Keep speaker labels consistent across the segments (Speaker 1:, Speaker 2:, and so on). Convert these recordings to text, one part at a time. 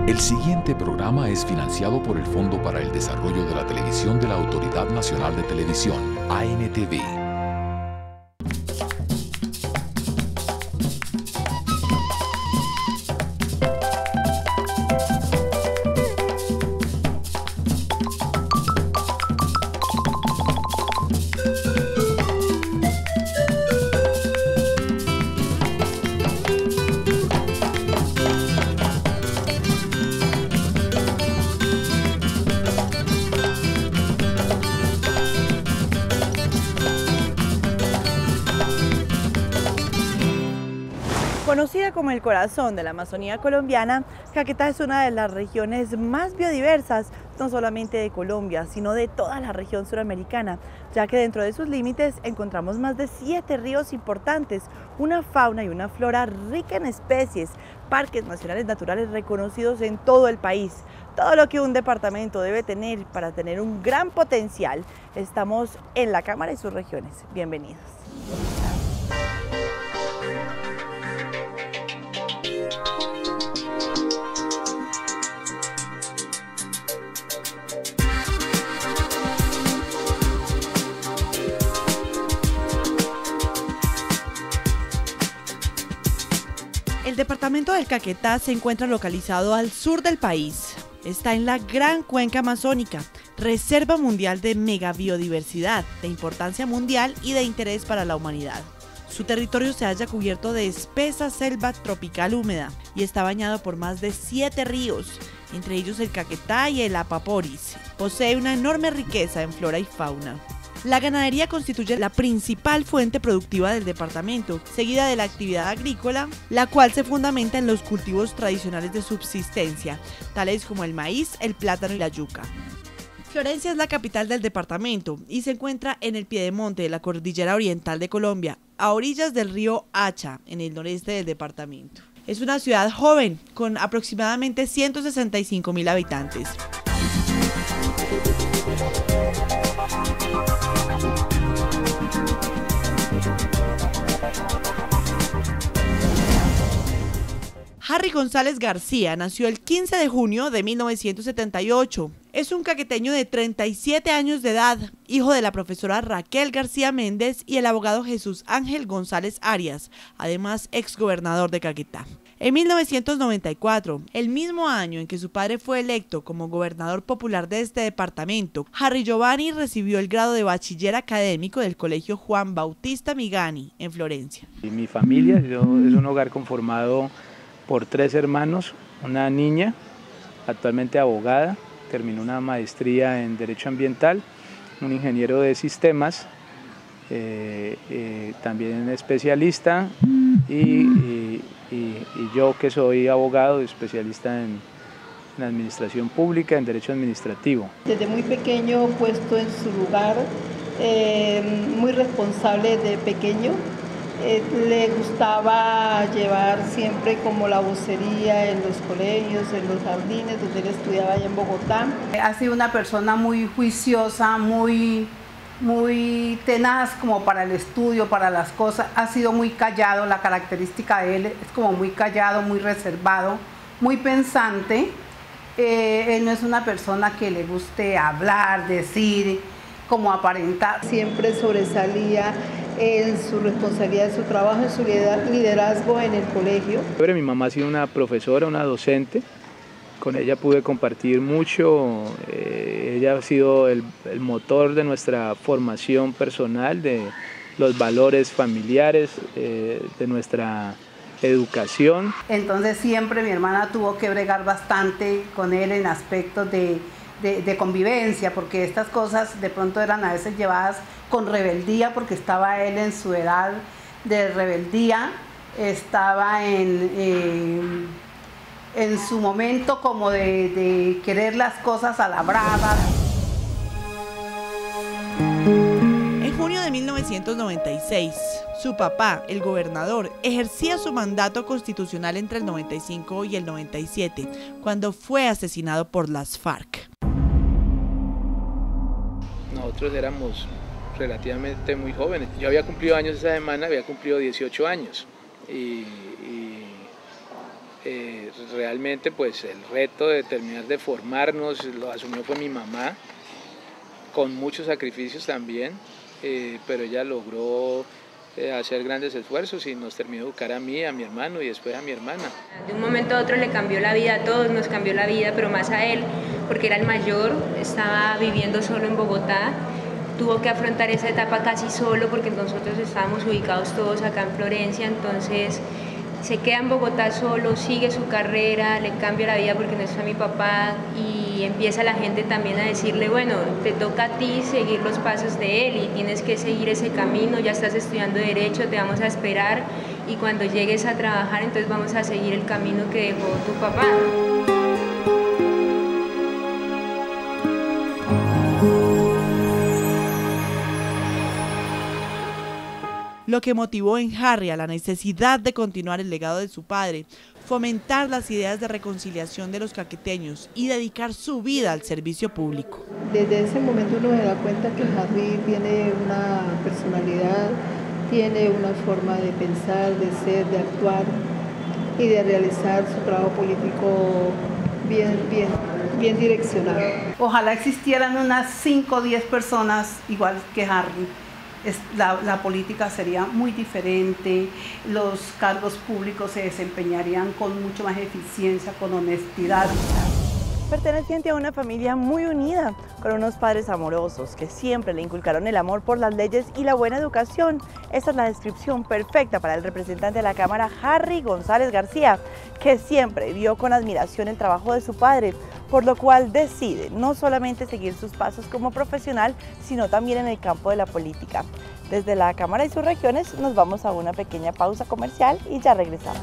Speaker 1: El siguiente programa es financiado por el Fondo para el Desarrollo de la Televisión de la Autoridad Nacional de Televisión, ANTV.
Speaker 2: Conocida como el corazón de la Amazonía colombiana, Caquetá es una de las regiones más biodiversas, no solamente de Colombia, sino de toda la región suramericana, ya que dentro de sus límites encontramos más de 7 ríos importantes, una fauna y una flora rica en especies, parques nacionales naturales reconocidos en todo el país. Todo lo que un departamento debe tener para tener un gran potencial. Estamos en la Cámara y sus regiones. Bienvenidos. El departamento del Caquetá se encuentra localizado al sur del país. Está en la Gran Cuenca Amazónica, reserva mundial de megabiodiversidad, de importancia mundial y de interés para la humanidad. Su territorio se halla cubierto de espesa selva tropical húmeda y está bañado por más de 7 ríos, entre ellos el Caquetá y el Apaporis. Posee una enorme riqueza en flora y fauna. La ganadería constituye la principal fuente productiva del departamento, seguida de la actividad agrícola, la cual se fundamenta en los cultivos tradicionales de subsistencia, tales como el maíz, el plátano y la yuca. Florencia es la capital del departamento y se encuentra en el piedemonte de la cordillera oriental de Colombia, a orillas del río Hacha, en el noreste del departamento. Es una ciudad joven, con aproximadamente 165.000 habitantes. Harry González García nació el 15 de junio de 1978. Es un caqueteño de 37 años de edad, hijo de la profesora Raquel García Méndez y el abogado Jesús Ángel González Arias, además exgobernador de Caquetá. En 1994, el mismo año en que su padre fue electo como gobernador popular de este departamento, Harry Giovanni recibió el grado de bachiller académico del Colegio Juan Bautista Migani en Florencia.
Speaker 3: Mi familia es un hogar conformado por 3 hermanos, una niña, actualmente abogada, terminó una maestría en Derecho Ambiental, un ingeniero de sistemas, también especialista, y yo que soy abogado, especialista en Administración Pública, en Derecho Administrativo.
Speaker 4: Desde muy pequeño puesto en su lugar, muy responsable de pequeño. Le gustaba llevar siempre como la vocería en los colegios, en los jardines, donde él estudiaba allá en Bogotá.
Speaker 5: Ha sido una persona muy juiciosa, muy tenaz como para el estudio, para las cosas. Ha sido muy callado, la característica de él es como muy callado, muy reservado, muy pensante. Él no es una persona que le guste hablar, decir, como aparentar.
Speaker 4: Siempre sobresalía en su responsabilidad, en su trabajo, en su liderazgo en el colegio.
Speaker 3: Mi mamá ha sido una profesora, una docente, con ella pude compartir mucho, ella ha sido el motor de nuestra formación personal, de los valores familiares, de nuestra educación.
Speaker 5: Entonces siempre mi hermana tuvo que bregar bastante con él en aspectos de convivencia, porque estas cosas de pronto eran a veces llevadas con rebeldía, porque estaba él en su edad de rebeldía, estaba en su momento como de querer las cosas a la brava.
Speaker 2: En junio de 1996, su papá, el gobernador, ejercía su mandato constitucional entre el 95 y el 97, cuando fue asesinado por las FARC.
Speaker 3: Nosotros éramos relativamente muy jóvenes. Yo había cumplido años esa semana, había cumplido 18 años. Y Realmente pues el reto de terminar de formarnos lo asumió fue mi mamá, con muchos sacrificios también, pero ella logró hacer grandes esfuerzos y nos terminó de educar a mí, a mi hermano y después a mi hermana.
Speaker 6: De un momento a otro le cambió la vida a todos, nos cambió la vida, pero más a él, porque era el mayor, estaba viviendo solo en Bogotá, tuvo que afrontar esa etapa casi solo porque nosotros estábamos ubicados todos acá en Florencia, entonces se queda en Bogotá solo, sigue su carrera, le cambia la vida porque no está mi papá y empieza la gente también a decirle, bueno, te toca a ti seguir los pasos de él y tienes que seguir ese camino, ya estás estudiando Derecho, te vamos a esperar y cuando llegues a trabajar entonces vamos a seguir el camino que dejó tu papá.
Speaker 2: Lo que motivó en Harry a la necesidad de continuar el legado de su padre, fomentar las ideas de reconciliación de los caqueteños y dedicar su vida al servicio público.
Speaker 4: Desde ese momento uno se da cuenta que Harry tiene una personalidad, tiene una forma de pensar, de ser, de actuar y de realizar su trabajo político bien direccionado.
Speaker 5: Ojalá existieran unas 5 o 10 personas igual que Harry. La política sería muy diferente, los cargos públicos se desempeñarían con mucho más eficiencia, con honestidad.
Speaker 2: Perteneciente a una familia muy unida, con unos padres amorosos que siempre le inculcaron el amor por las leyes y la buena educación. Esta es la descripción perfecta para el representante de la Cámara, Harry González García, que siempre vio con admiración el trabajo de su padre, por lo cual decide no solamente seguir sus pasos como profesional, sino también en el campo de la política. Desde la Cámara y sus regiones nos vamos a una pequeña pausa comercial y ya regresamos.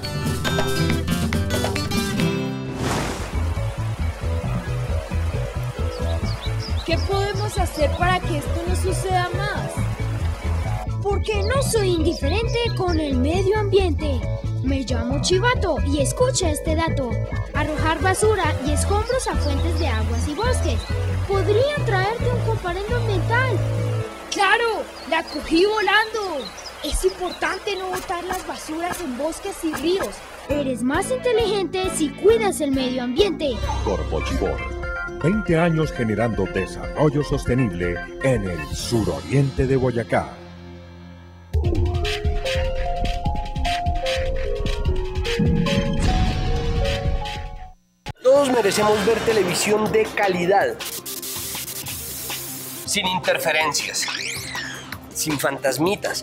Speaker 7: ¿Qué podemos hacer para que esto no suceda más? Porque no soy indiferente con el medio ambiente. Me llamo Chivato y escucha este dato. Arrojar basura y escombros a fuentes de aguas y bosques podrían traerte un comparendo ambiental. ¡Claro! ¡La cogí volando! Es importante no botar las basuras en bosques y ríos. Eres más inteligente si cuidas el medio ambiente.
Speaker 8: Corpochibor, 20 años generando desarrollo sostenible en el suroriente de Boyacá.
Speaker 9: Todos merecemos ver televisión de calidad, sin interferencias, sin fantasmitas.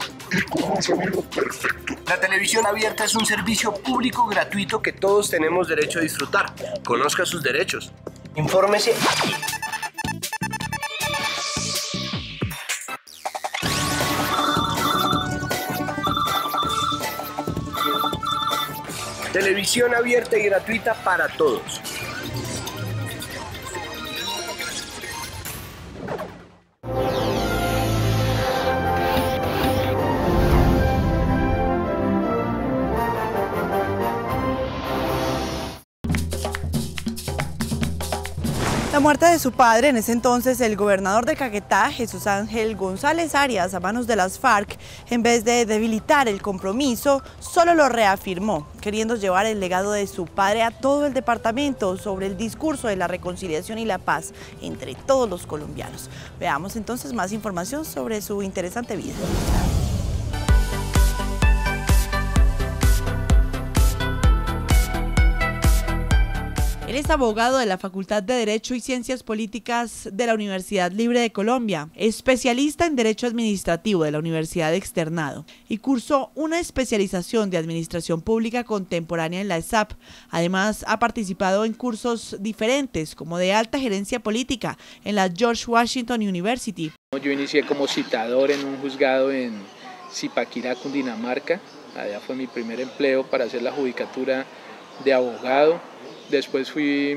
Speaker 9: La televisión abierta es un servicio público gratuito que todos tenemos derecho a disfrutar. Conozca sus derechos. Infórmese aquí. Televisión abierta y gratuita para todos.
Speaker 2: La muerte de su padre, en ese entonces el gobernador de Caquetá, Jesús Ángel González Arias, a manos de las FARC, en vez de debilitar el compromiso, solo lo reafirmó, queriendo llevar el legado de su padre a todo el departamento sobre el discurso de la reconciliación y la paz entre todos los colombianos. Veamos entonces más información sobre su interesante vida. Él es abogado de la Facultad de Derecho y Ciencias Políticas de la Universidad Libre de Colombia, especialista en Derecho Administrativo de la Universidad Externado y cursó una especialización de Administración Pública Contemporánea en la ESAP. Además, ha participado en cursos diferentes como de Alta Gerencia Política en la George Washington University.
Speaker 3: Yo inicié como citador en un juzgado en Zipaquirá, Cundinamarca. Allá fue mi primer empleo para hacer la judicatura de abogado. Después fui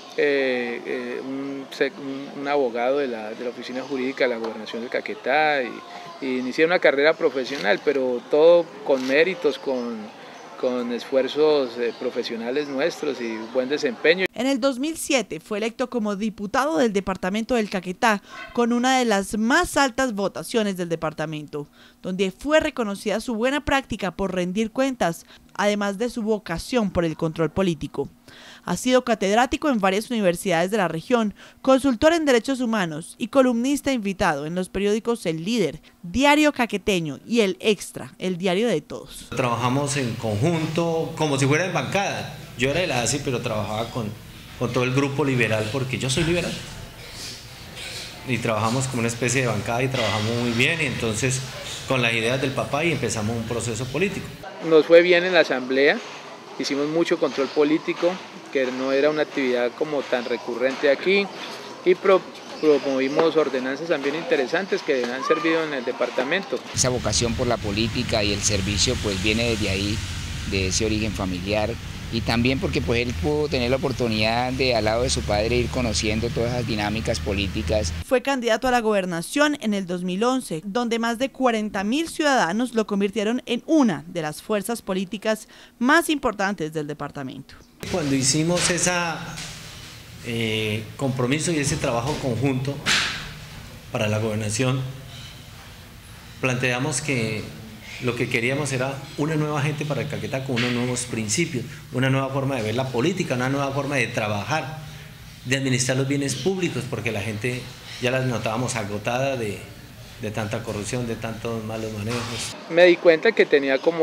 Speaker 3: un abogado de la Oficina Jurídica de la Gobernación de Caquetá y inicié una carrera profesional, pero todo con méritos, con esfuerzos profesionales nuestros y buen desempeño.
Speaker 2: En el 2007 fue electo como diputado del departamento del Caquetá con una de las más altas votaciones del departamento, donde fue reconocida su buena práctica por rendir cuentas, además de su vocación por el control político. Ha sido catedrático en varias universidades de la región, consultor en derechos humanos y columnista invitado en los periódicos El Líder, Diario Caqueteño y El Extra, el diario de todos.
Speaker 10: Trabajamos en conjunto, como si fuera en bancada. Yo era de la ASI, pero trabajaba con todo el grupo liberal, porque yo soy liberal. Y trabajamos como una especie de bancada y trabajamos muy bien, y entonces con las ideas del papá y empezamos un proceso político.
Speaker 3: Nos fue bien en la asamblea, hicimos mucho control político, que no era una actividad como tan recurrente aquí, y promovimos ordenanzas también interesantes que han servido en el departamento.
Speaker 11: Esa vocación por la política y el servicio pues viene desde ahí, de ese origen familiar, y también porque pues él pudo tener la oportunidad de al lado de su padre ir conociendo todas esas dinámicas políticas.
Speaker 2: Fue candidato a la gobernación en el 2011, donde más de 40.000 ciudadanos lo convirtieron en una de las fuerzas políticas más importantes del departamento.
Speaker 10: Cuando hicimos ese compromiso y ese trabajo conjunto para la gobernación, planteamos que lo que queríamos era una nueva gente para el Caquetá con unos nuevos principios, una nueva forma de ver la política, una nueva forma de trabajar, de administrar los bienes públicos, porque la gente ya las notábamos agotada de tanta corrupción, de tantos malos manejos.
Speaker 3: Me di cuenta que tenía como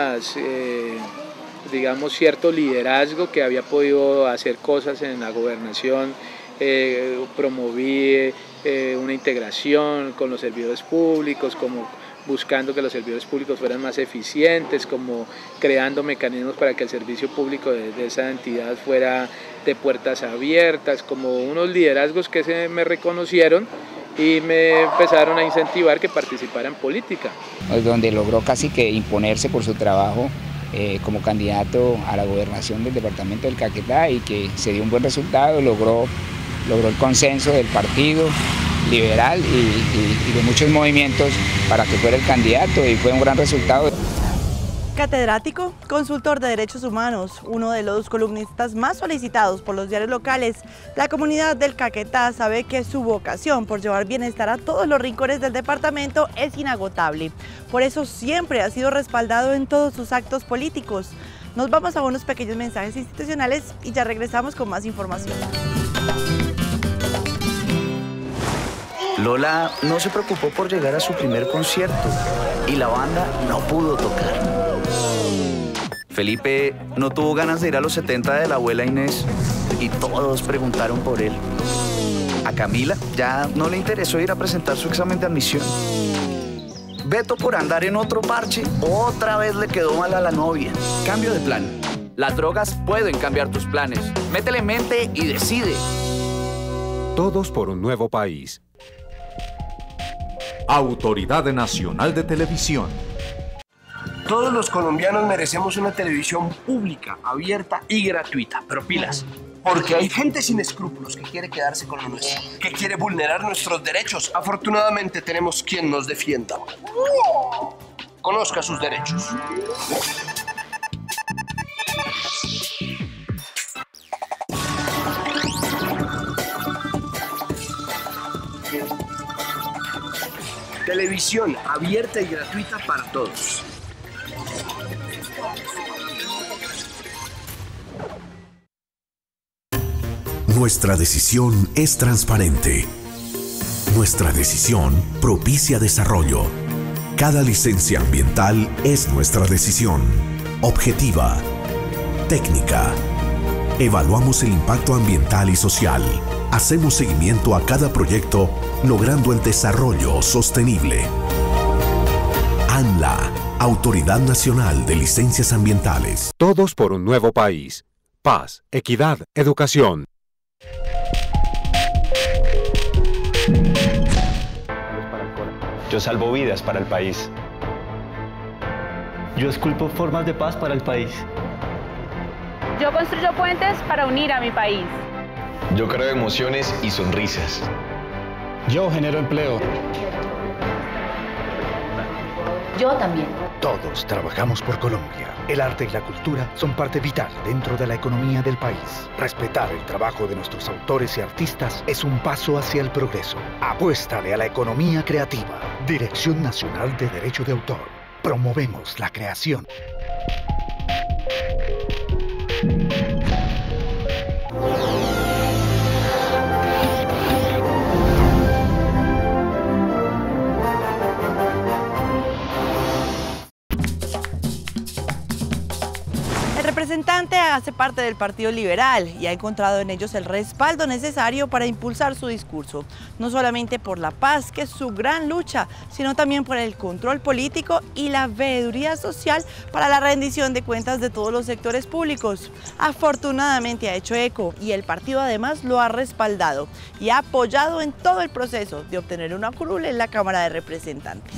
Speaker 3: digamos, cierto liderazgo, que había podido hacer cosas en la gobernación, promoví una integración con los servidores públicos, como buscando que los servidores públicos fueran más eficientes, como creando mecanismos para que el servicio público de esa entidad fuera de puertas abiertas, como unos liderazgos que se me reconocieron y me empezaron a incentivar que participara en política.
Speaker 11: Donde logró casi que imponerse por su trabajo como candidato a la gobernación del departamento del Caquetá, y que se dio un buen resultado, logró el consenso del partido liberal y de muchos movimientos para que fuera el candidato, y fue un gran resultado.
Speaker 2: Catedrático, consultor de derechos humanos, uno de los columnistas más solicitados por los diarios locales, la comunidad del Caquetá sabe que su vocación por llevar bienestar a todos los rincones del departamento es inagotable. Por eso siempre ha sido respaldado en todos sus actos políticos. Nos vamos a unos pequeños mensajes institucionales y ya regresamos con más información.
Speaker 12: Lola no se preocupó por llegar a su primer concierto y la banda no pudo tocar. Felipe no tuvo ganas de ir a los 70 de la abuela Inés y todos preguntaron por él. A Camila ya no le interesó ir a presentar su examen de admisión. Beto, por andar en otro parche, otra vez le quedó mal a la novia. Cambio de plan. Las drogas pueden cambiar tus planes. Métele mente y decide.
Speaker 8: Todos por un nuevo país. Autoridad Nacional de Televisión.
Speaker 9: Todos los colombianos merecemos una televisión pública, abierta y gratuita. Pero pilas, porque hay gente sin escrúpulos que quiere quedarse con lo nuestro, que quiere vulnerar nuestros derechos. Afortunadamente tenemos quien nos defienda. Conozca sus derechos. Televisión abierta y gratuita para todos.
Speaker 13: Nuestra decisión es transparente. Nuestra decisión propicia desarrollo. Cada licencia ambiental es nuestra decisión. Objetiva. Técnica. Evaluamos el impacto ambiental y social. Hacemos seguimiento a cada proyecto, logrando el desarrollo sostenible. ANLA, Autoridad Nacional de Licencias Ambientales.
Speaker 8: Todos por un nuevo país. Paz, equidad, educación.
Speaker 14: Yo salvo vidas para el país.
Speaker 15: Yo esculpo formas de paz para el país.
Speaker 16: Yo construyo puentes para unir a mi país.
Speaker 17: Yo creo emociones y sonrisas.
Speaker 15: Yo genero empleo.
Speaker 16: Yo también.
Speaker 18: Todos trabajamos por Colombia. El arte y la cultura son parte vital dentro de la economía del país. Respetar el trabajo de nuestros autores y artistas es un paso hacia el progreso. Apuéstale a la economía creativa. Dirección Nacional de Derecho de Autor. Promovemos la creación.
Speaker 2: El representante hace parte del Partido Liberal y ha encontrado en ellos el respaldo necesario para impulsar su discurso, no solamente por la paz, que es su gran lucha, sino también por el control político y la veeduría social para la rendición de cuentas de todos los sectores públicos. Afortunadamente ha hecho eco y el partido además lo ha respaldado y ha apoyado en todo el proceso de obtener una curul en la Cámara de Representantes.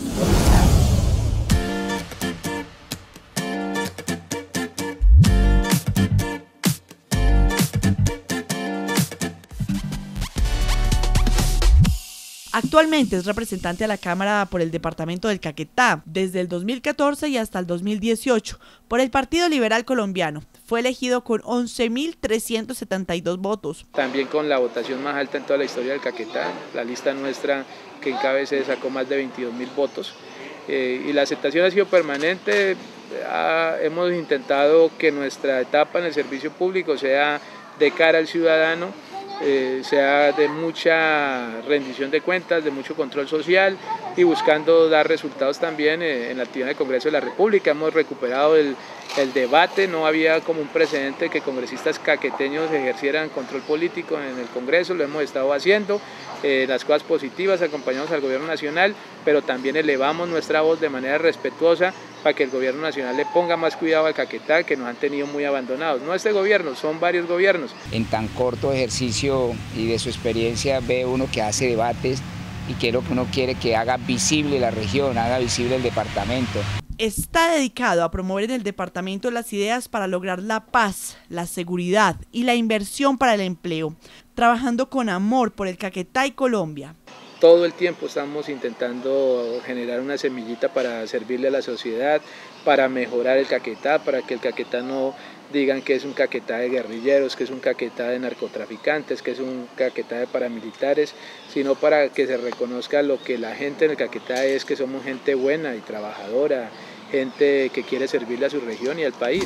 Speaker 2: Actualmente es representante a la Cámara por el departamento del Caquetá desde el 2014 y hasta el 2018 por el Partido Liberal Colombiano. Fue elegido con 11.372 votos.
Speaker 3: También con la votación más alta en toda la historia del Caquetá, la lista nuestra que encabece sacó más de 22.000 votos. Y la aceptación ha sido permanente. Hemos intentado que nuestra etapa en el servicio público sea de cara al ciudadano, sea de mucha rendición de cuentas, de mucho control social y buscando dar resultados también en la actividad del Congreso de la República. Hemos recuperado el debate, no había como un precedente que congresistas caqueteños ejercieran control político en el Congreso, lo hemos estado haciendo, las cosas positivas, acompañamos al Gobierno Nacional, pero también elevamos nuestra voz de manera respetuosa para que el Gobierno Nacional le ponga más cuidado al Caquetá, que nos han tenido muy abandonados. No este gobierno, son varios gobiernos.
Speaker 11: En tan corto ejercicio y de su experiencia ve uno que hace debates y que es lo que uno quiere que haga visible la región, haga visible el departamento.
Speaker 2: Está dedicado a promover en el departamento las ideas para lograr la paz, la seguridad y la inversión para el empleo, trabajando con amor por el Caquetá y Colombia.
Speaker 3: Todo el tiempo estamos intentando generar una semillita para servirle a la sociedad, para mejorar el Caquetá, para que el Caquetá no digan que es un Caquetá de guerrilleros, que es un Caquetá de narcotraficantes, que es un Caquetá de paramilitares, sino para que se reconozca lo que la gente en el Caquetá es, que somos gente buena y trabajadora, gente que quiere servirle a su región y al país.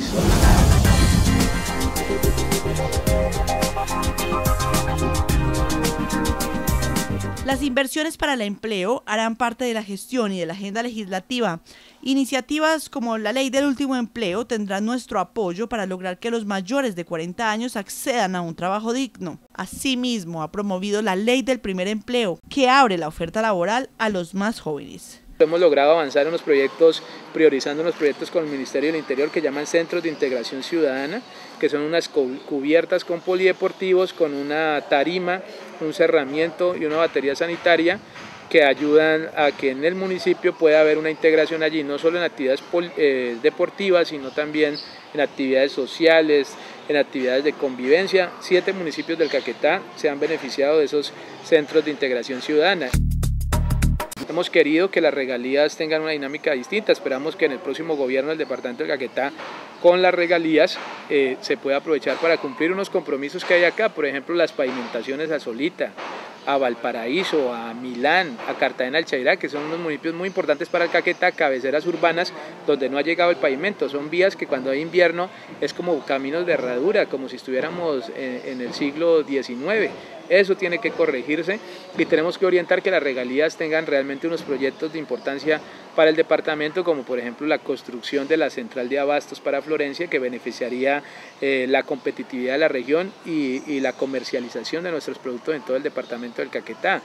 Speaker 2: Las inversiones para el empleo harán parte de la gestión y de la agenda legislativa. Iniciativas como la Ley del Último Empleo tendrán nuestro apoyo para lograr que los mayores de 40 años accedan a un trabajo digno. Asimismo, ha promovido la Ley del Primer Empleo, que abre la oferta laboral a los más jóvenes.
Speaker 3: Hemos logrado avanzar en los proyectos, priorizando unos proyectos con el Ministerio del Interior que llaman Centros de Integración Ciudadana, que son unas cubiertas con polideportivos, con una tarima, un cerramiento y una batería sanitaria que ayudan a que en el municipio pueda haber una integración allí, no solo en actividades deportivas, sino también en actividades sociales, en actividades de convivencia. 7 municipios del Caquetá se han beneficiado de esos centros de integración ciudadana. Hemos querido que las regalías tengan una dinámica distinta, esperamos que en el próximo gobierno del departamento del Caquetá con las regalías se pueda aprovechar para cumplir unos compromisos que hay acá, por ejemplo las pavimentaciones a Solita, a Valparaíso, a Milán, a Cartagena del Chairá, que son unos municipios muy importantes para el Caquetá, cabeceras urbanas donde no ha llegado el pavimento, son vías que cuando hay invierno es como caminos de herradura, como si estuviéramos en el siglo XIX. Eso tiene que corregirse y tenemos que orientar que las regalías tengan realmente unos proyectos de importancia para el departamento, como por ejemplo la construcción de la central de abastos para Florencia, que beneficiaría la competitividad de la región y la comercialización de nuestros productos en todo el departamento del Caquetá.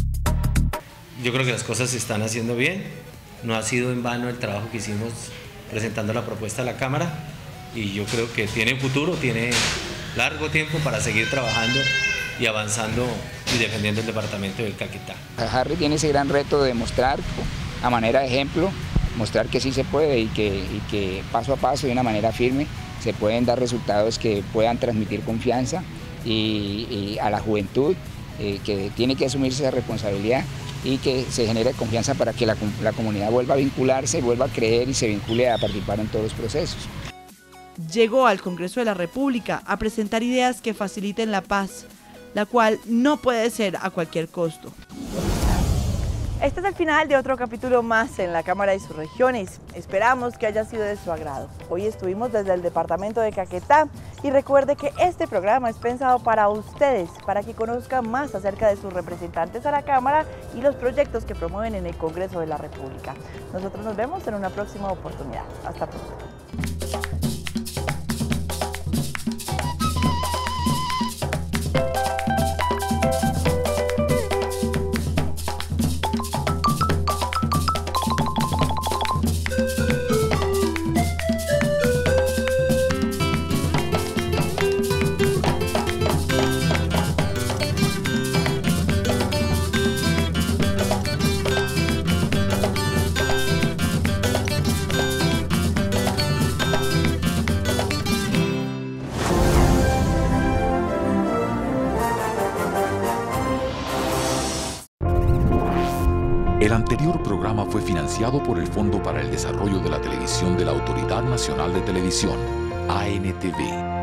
Speaker 10: Yo creo que las cosas se están haciendo bien, no ha sido en vano el trabajo que hicimos presentando la propuesta a la Cámara y yo creo que tiene futuro, tiene largo tiempo para seguir trabajando y avanzando y defendiendo el departamento del Caquetá.
Speaker 11: Harry tiene ese gran reto de mostrar a manera de ejemplo, mostrar que sí se puede y que paso a paso, de una manera firme, se pueden dar resultados que puedan transmitir confianza y a la juventud que tiene que asumirse esa responsabilidad y que se genere confianza para que la comunidad vuelva a vincularse, vuelva a creer y se vincule a participar en todos los procesos.
Speaker 2: Llegó al Congreso de la República a presentar ideas que faciliten la paz, la cual no puede ser a cualquier costo. Este es el final de otro capítulo más en la Cámara y sus regiones. Esperamos que haya sido de su agrado. Hoy estuvimos desde el departamento de Caquetá y recuerde que este programa es pensado para ustedes, para que conozcan más acerca de sus representantes a la Cámara y los proyectos que promueven en el Congreso de la República. Nosotros nos vemos en una próxima oportunidad. Hasta pronto.
Speaker 1: El anterior programa fue financiado por el Fondo para el Desarrollo de la Televisión de la Autoridad Nacional de Televisión, ANTV.